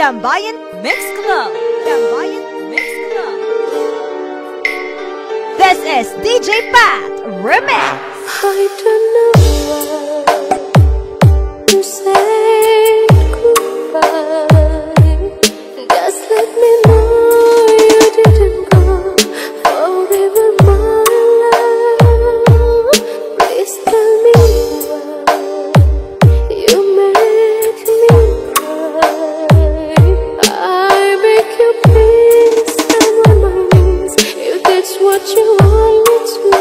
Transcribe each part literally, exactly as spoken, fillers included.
Tambayan Mix Club. Tambayan Mix Club. This is D J Pat Remix. I don't know why you said goodbye. Just let me know you didn't go forever, my love. Please tell me why you make me cry. I beg you, please, I'm on my knees. If that's what you want me to.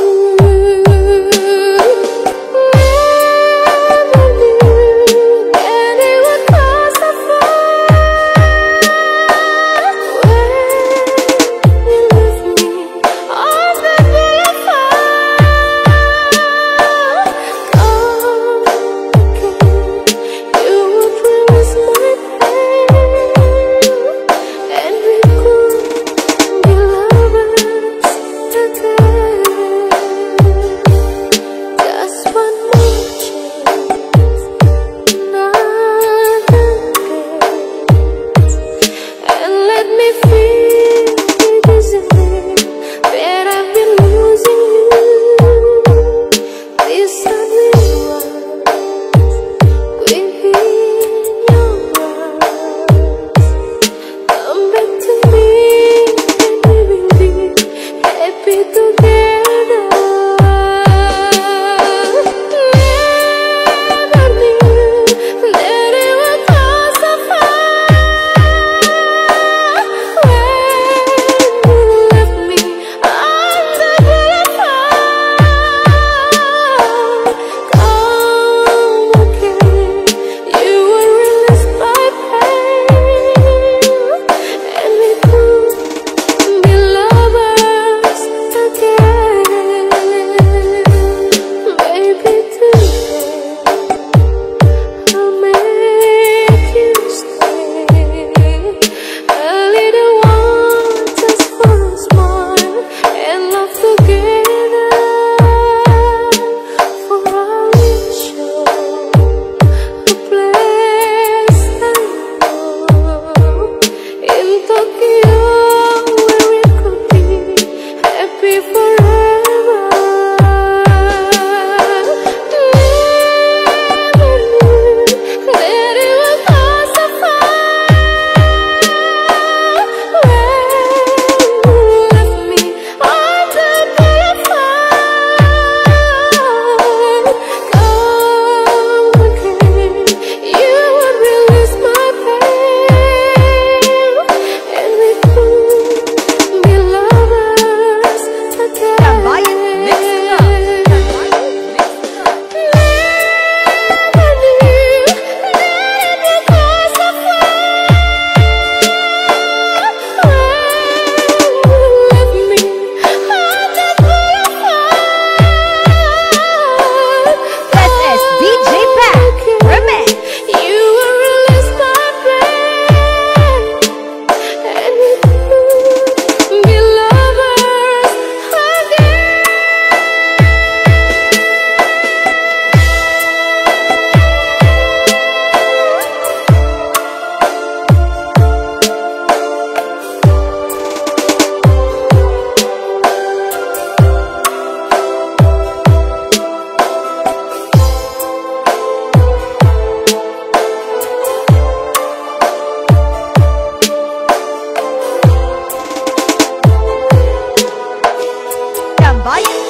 Tambayan